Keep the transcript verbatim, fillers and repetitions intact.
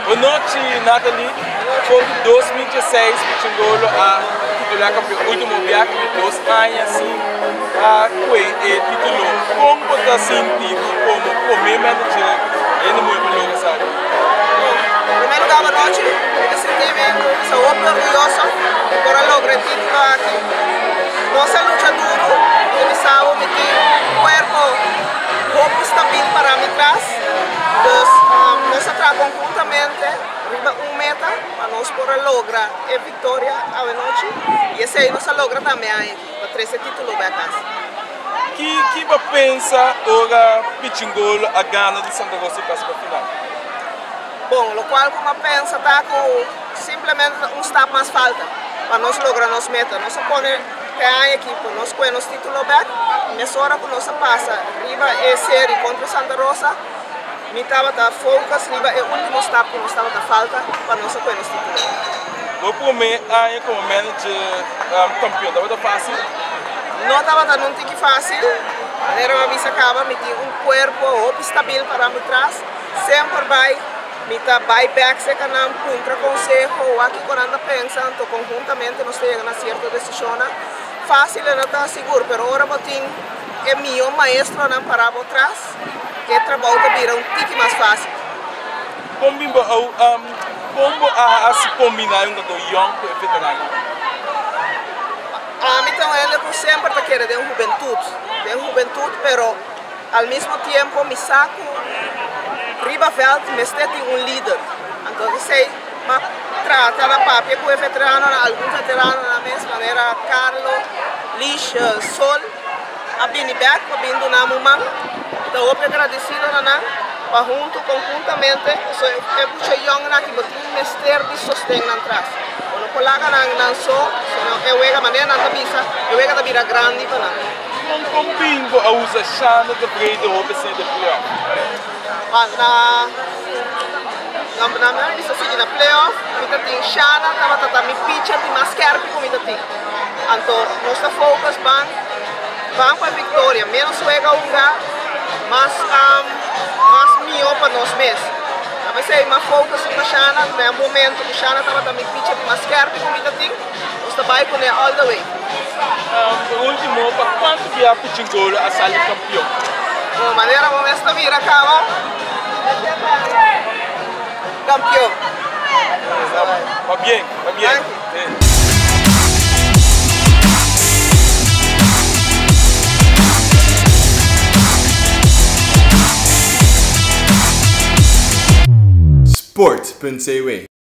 Boa noite, Nathalie. Foi em dois mil e dezesseis que chegou a titular campeão último viaje de dois anos assim a foi e titulou. Como você sentiu como como manager ele muito bem sabe? Em primeiro lugar, boa noite. Eu senti-me sou orgulhoso por lograr título aqui. Nossa luta duro, eu me salvo, me tenho um corpo estável para me trás. Um, nós trabalhamos conjuntamente uma meta para nós poder lograr a vitória à noite e esse aí nós logra também aqui para trazer título para casa. Que que você pensa agora Pichingolo a ganhar de Santa Rosa para a final? Bom, o qual como pensa tá com simplesmente um step mais falta para nós lograr nossa meta. Nós põe que a equipe nós com nosso título back, nessa hora que nós passa riba a série contra Santa Rosa. Me estava a focus, riba é o último step que nós estava a falta para nós com nosso título. O primeiro ano como manager um, campeão, estava fácil? Não estava não tinha fácil. Era uma vez acaba, me tinha um corpo estável para me trás, sempre vai. Me tá vai back se canam contra conselho aqui quando anda pensando conjuntamente nós chegamos a certa decisão. Fácil não está seguro, mas agora botin é meu maestro não parar por trás. Que trabalho que vira um tique mais fácil. Como um, como a, a se combinar com o young e o veterano? A mim então ele que sempre está querendo de uma juventude, de uma juventude, pero ao mesmo tempo me saco riba veld, me tem um líder. Então sei, mas trata a papel com o veterano, algum veterano na mesma maneira, Carlos, Lixa, Sol, a Bini Beck, a Bindu na Mumang. Então eu agradecido na para junto conjuntamente eu puxei young na que botin mester de sostém na trás. Quando coloca na na só, eu vega maneira na tabisa, eu vega da vira grande para. Como como bingo a usa chana de brede ou bem de playoff. Ah na na na na isso fica na playoff, kita tem chana, tava tata mi pitcher de mascar que comida tem. Então nossa focus ban ban para vitória, menos juega um lugar mas um, mas melhor para nós mesmos. A veces mais focus na Shana, no momento que Shana estava também pitcher de mascar que comida tem, nós vai com ele all the way. Um, por último, para quanto que a Pichingolo a sair campeão? De maneira como esta vira acaba, campeão. Va bien, va bien. Sport punt c w